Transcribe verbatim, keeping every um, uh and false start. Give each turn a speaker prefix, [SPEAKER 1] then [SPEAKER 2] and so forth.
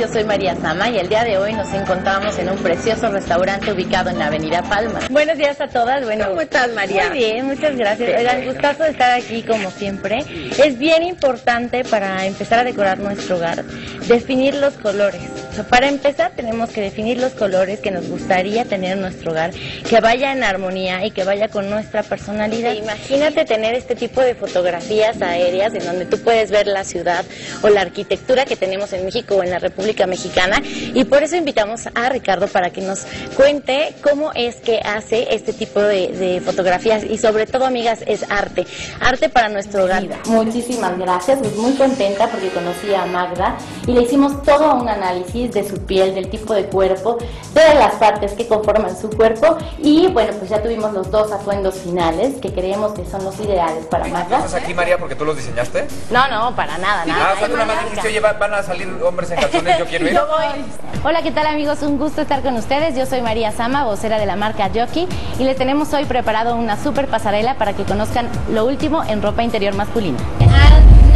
[SPEAKER 1] soy María Sama y el día de hoy nos encontramos en un precioso restaurante ubicado en la Avenida Palma. Buenos días a todas. Bueno,
[SPEAKER 2] ¿cómo estás, María?
[SPEAKER 1] Muy bien, muchas gracias. Oigan, gustazo de estar aquí como siempre. Es bien importante para empezar a decorar nuestro hogar definir los colores. O sea, para empezar tenemos que definir los colores que nos gustaría tener en nuestro hogar, que vaya en armonía y que vaya con nuestra personalidad. Imagínate tener este tipo de fotografías aéreas en donde tú puedes ver la ciudad o la arquitectura que tenemos en México o en la República Mexicana, y por eso invitamos a Ricardo para que nos cuente cómo es que hace este tipo de, de fotografías y sobre todo, amigas, es arte, arte para nuestro hogar.
[SPEAKER 3] Muchísimas gracias, pues muy contenta porque conocí a Magda y le hicimos todo un análisis de su piel, del tipo de cuerpo, de las partes que conforman su cuerpo, y bueno, pues ya tuvimos los dos atuendos finales que creemos que son los ideales para Magda.
[SPEAKER 4] ¿Estás aquí, María, porque tú los diseñaste?
[SPEAKER 1] No, no, para nada, nada.
[SPEAKER 4] Ah, o sea, tú nada más dijiste, oye, van a salir hombres en calzones, yo quiero ir.
[SPEAKER 3] Yo voy. Hola, ¿qué tal, amigos? Un gusto estar con ustedes. Yo soy María Sama, vocera de la marca Jockey, y les tenemos hoy preparado una super pasarela para que conozcan lo último en ropa interior masculina.